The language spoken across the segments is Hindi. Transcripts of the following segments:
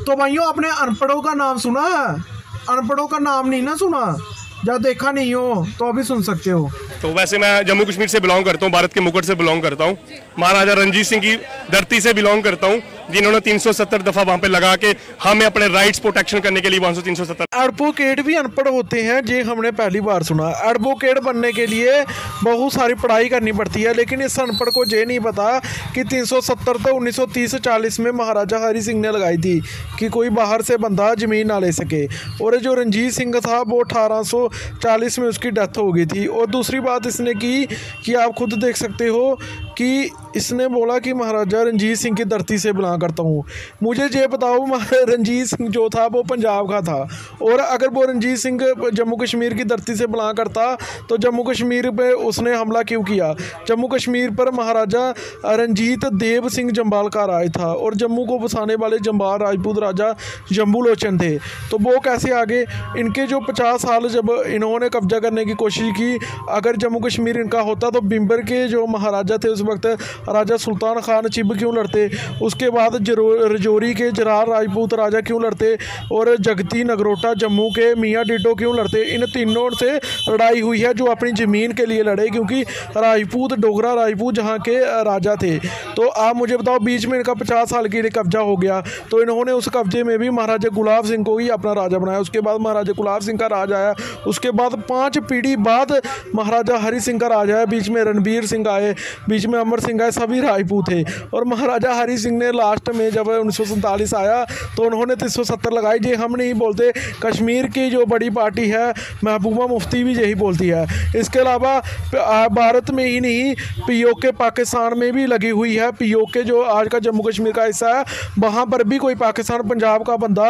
तो भाइयों, आपने अनपढ़ों का नाम सुना है? अनपढ़ों का नाम नहीं ना सुना, या देखा नहीं हो तो अभी सुन सकते हो। तो वैसे मैं जम्मू कश्मीर से बिलोंग करता हूँ, भारत के मुकुट से बिलोंग करता हूँ, महाराजा रणजीत सिंह की धरती से बिलोंग करता हूँ, जिन्होंने 370 दफा वहां पे लगा के हमें अपने राइट्स प्रोटेक्शन करने के लिए 370। एडवोकेट भी अनपढ़ होते हैं, ये हमने पहली बार सुना। एडवोकेट बनने के लिए बहुत सारी पढ़ाई करनी पड़ती है, लेकिन इस अनपढ़ को ये नहीं पता कि 370 तो 1930-40 में महाराजा हरि सिंह ने लगाई थी कि कोई बाहर से बंदा ज़मीन ना ले सके। और जो रणजीत सिंह था वो 1840 में उसकी डेथ हो गई थी। और दूसरी बात इसने की कि आप खुद देख सकते हो कि इसने बोला कि महाराजा रणजीत सिंह की धरती से बिलोंग करता हूँ। मुझे ये बताओ, रणजीत सिंह जो था वो पंजाब का था, और अगर वो रणजीत सिंह जम्मू कश्मीर की धरती से बिलोंग करता तो जम्मू कश्मीर पे उसने हमला क्यों किया? जम्मू कश्मीर पर महाराजा रणजीत देव सिंह जम्बाल का राज था, और जम्मू को बसाने वाले जम्बाल राजपूत राजा जम्बू लोचन थे। तो वो कैसे आगे? इनके जो 50 साल जब इन्होंने कब्जा करने की कोशिश की, अगर जम्मू कश्मीर इनका होता तो बिम्बर के जो महाराजा थे उस वक्त राजा सुल्तान खान चिब क्यों लड़ते? उसके बाद रजौरी के जरार राजपूत राजा क्यों लड़ते? और जगती नगरोटा जम्मू के मियाँ डिडो क्यों लड़ते? इन तीनों से लड़ाई हुई है, जो अपनी ज़मीन के लिए लड़े, क्योंकि राजपूत डोगरा राजपूत जहाँ के राजा थे। तो आप मुझे बताओ, बीच में इनका 50 साल के लिए कब्जा हो गया, तो इन्होंने उस कब्जे में भी महाराजा गुलाब सिंह को ही अपना राजा बनाया। उसके बाद महाराजा गुलाब सिंह का राज आया, उसके बाद 5 पीढ़ी बाद महाराजा हरि सिंह का राज आया, बीच में रणबीर सिंह आए, बीच में अमर सिंह आए, सभी राजपूत थे। और महाराजा हरि सिंह ने लास्ट में जब 1947 आया तो उन्होंने 370 लगाई। ये हम नहीं बोलते, कश्मीर की जो बड़ी पार्टी है महबूबा मुफ्ती भी यही बोलती है। इसके अलावा भारत में ही नहीं, पीओके पाकिस्तान में भी लगी हुई है। पीओके जो आज का जम्मू कश्मीर का हिस्सा है, वहाँ पर भी कोई पाकिस्तान पंजाब का बंदा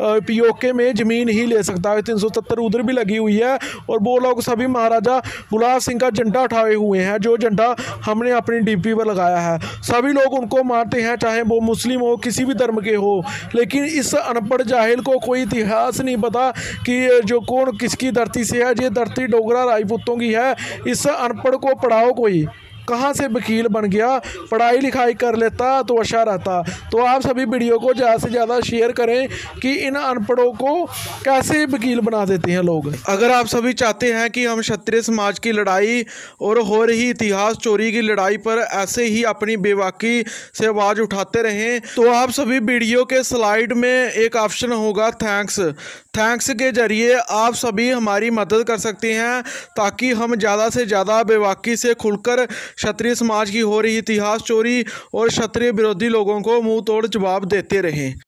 पीओके में ज़मीन ही ले सकता है। 370 उधर भी लगी हुई है, और वो लोग सभी महाराजा गुलाब सिंह का झंडा उठाए हुए हैं, जो झंडा हमने अपनी डीपी पर लगाया है। सभी लोग उनको मानते हैं, चाहे वो मुस्लिम हो, किसी भी धर्म के हो। लेकिन इस अनपढ़ जाहिल को कोई इतिहास नहीं पता कि जो कौन किसकी धरती से है। ये धरती डोगरा राजपूतों की है। इस अनपढ़ को पढ़ाओ, कोई कहाँ से वकील बन गया? पढ़ाई लिखाई कर लेता तो अच्छा रहता। तो आप सभी वीडियो को ज़्यादा से ज़्यादा शेयर करें कि इन अनपढ़ों को कैसे वकील बना देते हैं लोग। अगर आप सभी चाहते हैं कि हम क्षत्रिय समाज की लड़ाई और हो रही इतिहास चोरी की लड़ाई पर ऐसे ही अपनी बेबाकी से आवाज़ उठाते रहें, तो आप सभी वीडियो के स्लाइड में एक ऑप्शन होगा थैंक्स के जरिए आप सभी हमारी मदद कर सकते हैं, ताकि हम ज़्यादा से ज़्यादा बेबाकी से खुलकर क्षत्रिय समाज की हो रही इतिहास चोरी और क्षत्रिय विरोधी लोगों को मुंह तोड़ जवाब देते रहें।